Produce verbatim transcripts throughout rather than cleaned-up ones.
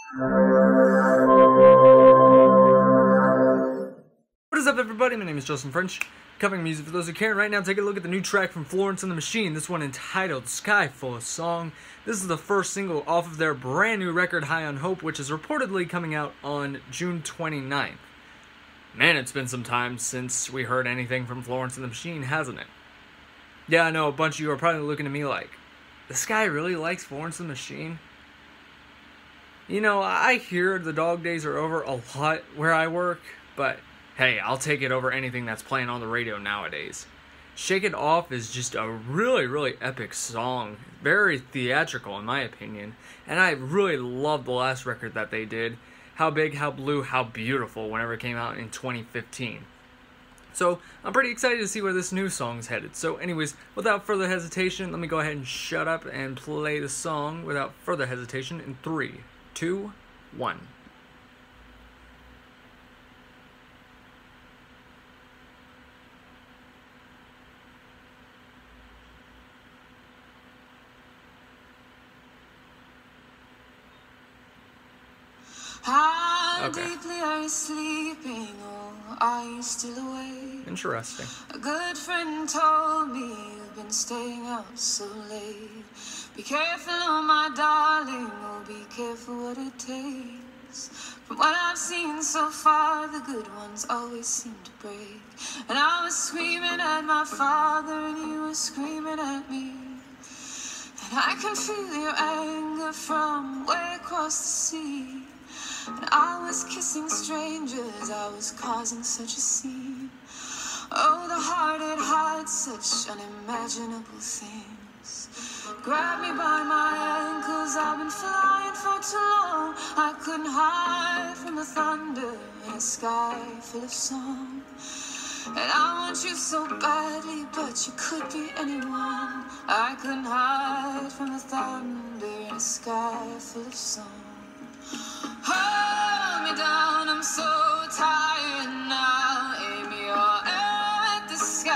What is up, everybody? My name is Justin French, covering music for those who care. Right now, take a look at the new track from Florence and the Machine, this one entitled Sky Full of Song. This is the first single off of their brand new record, High on Hope, which is reportedly coming out on June twenty-ninth. Man, it's been some time since we heard anything from Florence and the Machine, hasn't it? Yeah, I know, a bunch of you are probably looking at me like, this guy really likes Florence and the Machine? You know, I hear the dog days are over a lot where I work, but hey, I'll take it over anything that's playing on the radio nowadays. Shake It Off is just a really, really epic song. Very theatrical in my opinion. And I really love the last record that they did. How Big, How Blue, How Beautiful, whenever it came out in twenty fifteen. So, I'm pretty excited to see where this new song's headed. So anyways, without further hesitation, let me go ahead and shut up and play the song without further hesitation in three, two, one. How Okay. deeply are you sleeping, or are you still awake? Interesting. A good friend told me you've been staying out so late. Be careful, oh my darling, oh be careful what it takes. From what I've seen so far, the good ones always seem to break. And I was screaming at my father, and you were screaming at me. And I can feel your anger from way across the sea. And I was kissing strangers, I was causing such a scene. Oh, the heart, it hides such unimaginable things. Grab me by my ankles, I've been flying for too long. I couldn't hide from the thunder in a sky full of song. And I want you so badly, but you could be anyone. I couldn't hide from the thunder in a sky full of song. Hold me down, I'm so tired now. Aim your air at the sky.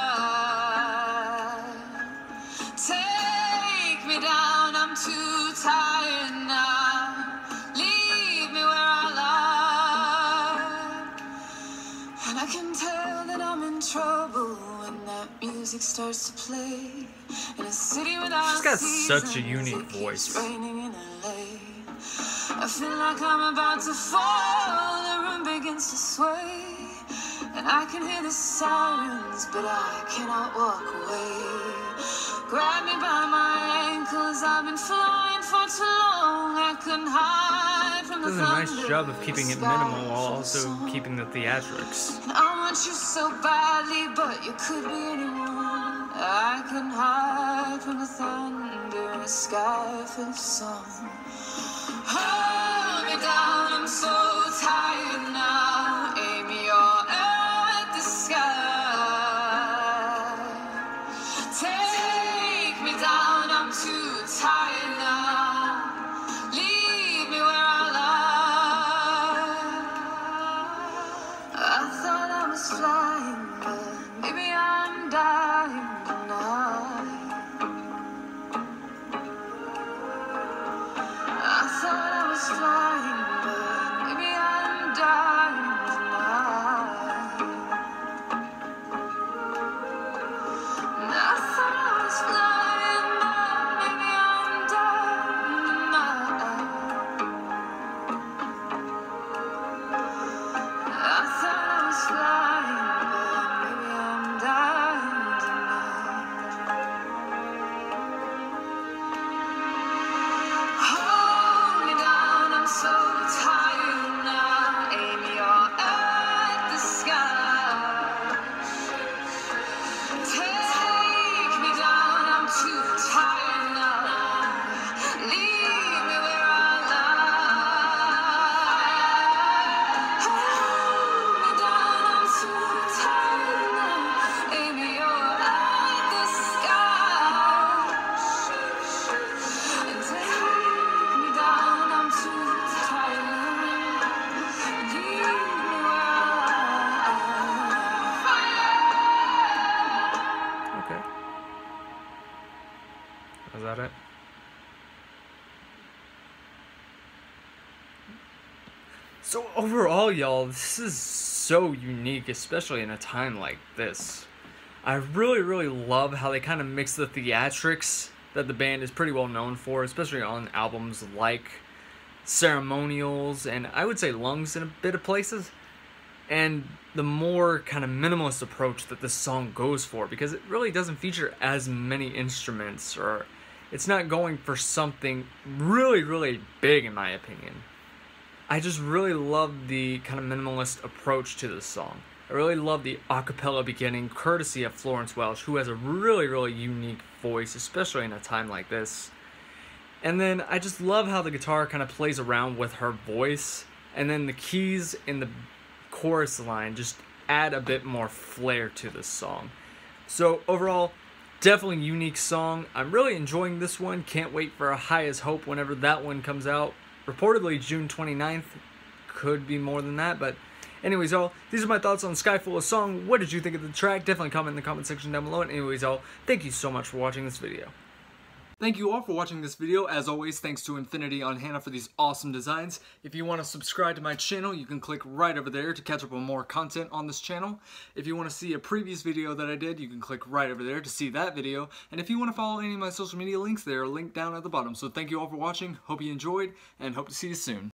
Take me down, I'm too tired now. Leave me where I lie. And I can tell that I'm in trouble when that music starts to play. In a city without She's got seasons, such a unique it voice. keeps raining in L A. I feel like I'm about to fall, the room begins to sway. And I can hear the sirens, but I cannot walk away. Grab me by my ankles, I've been flying for too long. I couldn't hide from the Does a nice thunder job of keeping it sky minimal while full of also song. keeping the theatrics. And I want you so badly, but you could be anyone. I couldn't hide from the thunder in a sky full of song. Hold me down, I'm so tired now. Aim your air at the sky. Take me down, I'm too tired now. Leave me where I lie. I thought I was flying, but maybe I'm dying tonight. I thought I was So overall, y'all, this is so unique, especially in a time like this. I really, really love how they kind of mix the theatrics that the band is pretty well known for, especially on albums like Ceremonials and I would say Lungs in a bit of places, and the more kind of minimalist approach that this song goes for, because it really doesn't feature as many instruments, or it's not going for something really, really big in my opinion. I just really love the kind of minimalist approach to this song. I really love the a cappella beginning, courtesy of Florence Welch, who has a really, really unique voice, especially in a time like this. And then I just love how the guitar kind of plays around with her voice, and then the keys in the chorus line just add a bit more flair to this song. So overall, definitely unique song. I'm really enjoying this one. Can't wait for a High as Hope whenever that one comes out. Reportedly June twenty-ninth. Could be more than that, but anyways, all, these are my thoughts on Skyfall song. What did you think of the track? Definitely comment in the comment section down below. And anyways, all, thank you so much for watching this video. Thank you all for watching this video. As always, thanks to Infinity on Hannah for these awesome designs. If you want to subscribe to my channel, you can click right over there to catch up on more content on this channel. If you want to see a previous video that I did, you can click right over there to see that video. And if you want to follow any of my social media links, they are linked down at the bottom. So thank you all for watching. Hope you enjoyed, and hope to see you soon.